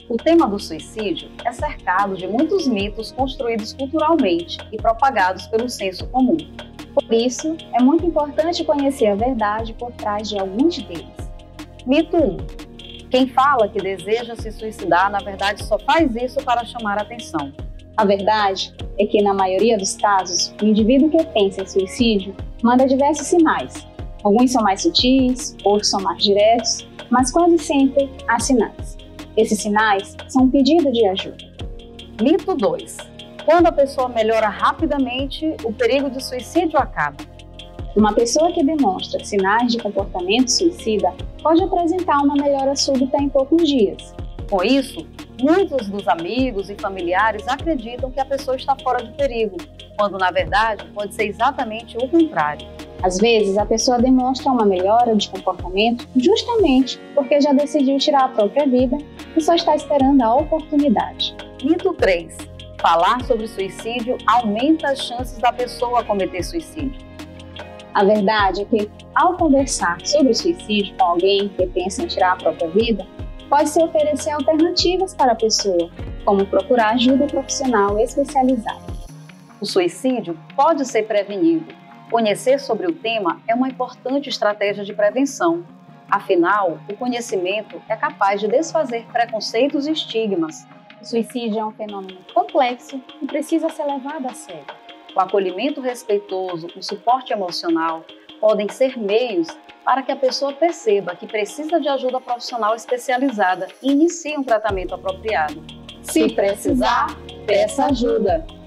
O tema do suicídio é cercado de muitos mitos construídos culturalmente e propagados pelo senso comum. Por isso, é muito importante conhecer a verdade por trás de alguns deles. Mito 1. Quem fala que deseja se suicidar, na verdade, só faz isso para chamar atenção. A verdade é que, na maioria dos casos, o indivíduo que pensa em suicídio manda diversos sinais. Alguns são mais sutis, outros são mais diretos, mas quase sempre há sinais. Esses sinais são um pedido de ajuda. Mito 2. Quando a pessoa melhora rapidamente, o perigo de suicídio acaba. Uma pessoa que demonstra sinais de comportamento suicida pode apresentar uma melhora súbita em poucos dias. Com isso, muitos dos amigos e familiares acreditam que a pessoa está fora de perigo, quando na verdade pode ser exatamente o contrário. Às vezes, a pessoa demonstra uma melhora de comportamento justamente porque já decidiu tirar a própria vida e só está esperando a oportunidade. Mito 3. Falar sobre suicídio aumenta as chances da pessoa cometer suicídio. A verdade é que, ao conversar sobre suicídio com alguém que pensa em tirar a própria vida, pode-se oferecer alternativas para a pessoa, como procurar ajuda profissional especializada. O suicídio pode ser prevenido. Conhecer sobre o tema é uma importante estratégia de prevenção. Afinal, o conhecimento é capaz de desfazer preconceitos e estigmas. O suicídio é um fenômeno complexo e precisa ser levado a sério. O acolhimento respeitoso, o suporte emocional podem ser meios para que a pessoa perceba que precisa de ajuda profissional especializada e inicie um tratamento apropriado. Se precisar, peça ajuda.